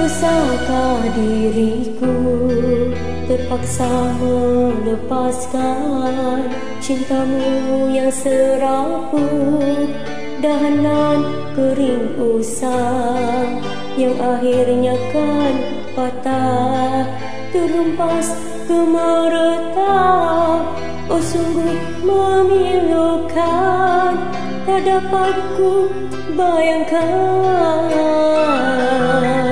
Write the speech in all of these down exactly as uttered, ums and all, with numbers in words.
Dosakah diriku terpaksa melepaskan cintamu yang serapuh, dahanan kering usang yang akhirnya kan patah, terhempas ke meretak. Oh sungguh memilukan, tak dapat ku bayangkan.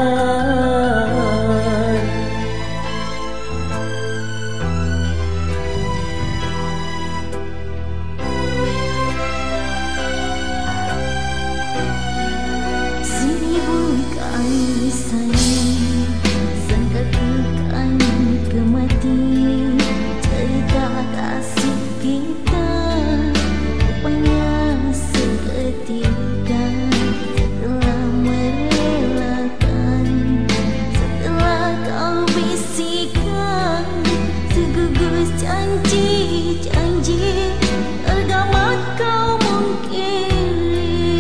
Seribu kali sayang, sangkakan kematian cerita kasih kita, rupanya seketika setelah merelakan, setelah kau bisikan segugus janji-janji tergamat kau mungkiri.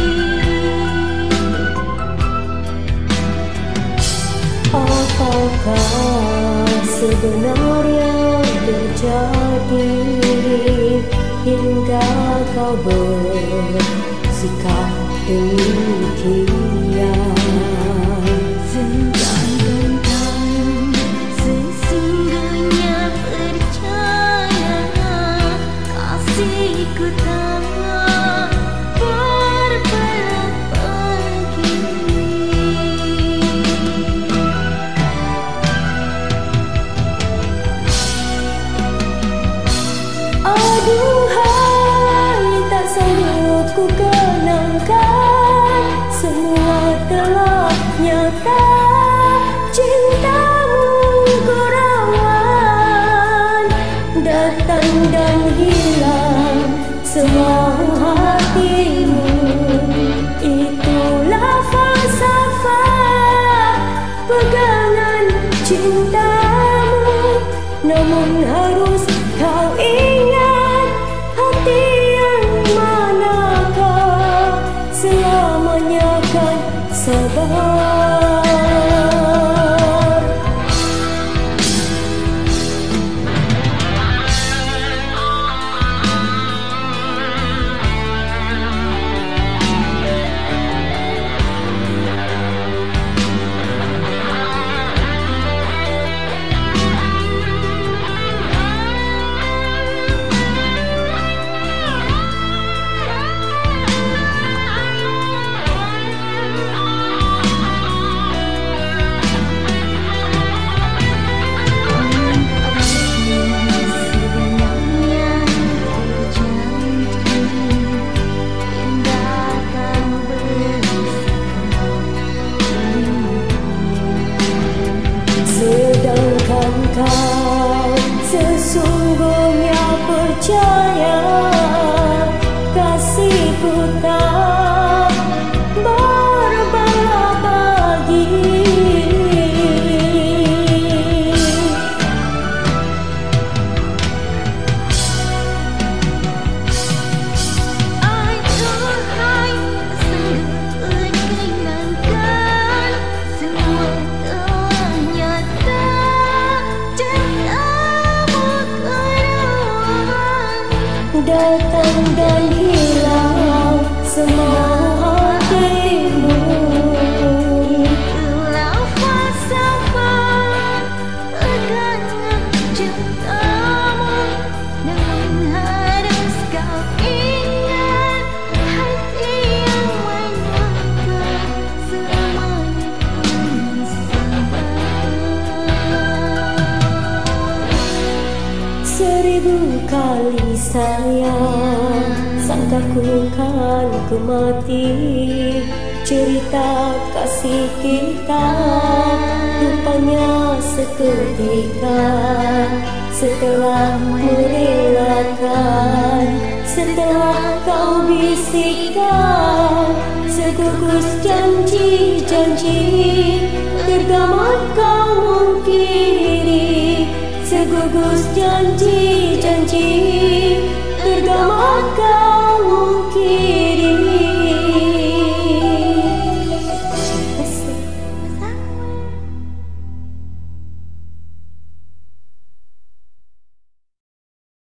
Apakah sebenarnya terjadi hingga kau bersikap demikian? Senggang-genggang sesungguhnya percaya kasihku tak berbelah pergi. Aduhai, tak sanggup ku kenangkan, semua telah nyata. Cintamu gorangan, datang dan hilang semua hatimu. Itulah falsafah pegangan cintamu. Namun harus kau ingat, hati yang manakah selamanya kan sabar. Sedangkan kau sesungguhnya percaya kasihku tak berbelah bagi. Aduhai, sungguh menyenangkan, semua telah nyata. Datang dan hilang semua hatimu. Itulah falsafah pegangan cintamu. Namun harus kau ingat, hati yang menyangka selamanya pun sabar. Seribu kali sayang, sangka ku kan ku mati. Cerita kasih kita rupanya seketika setelah merelakan, setelah kau bisikan segugus janji-janji tergamat kau mungkiri. Segugus janji-janji tergamat kau mungkiri.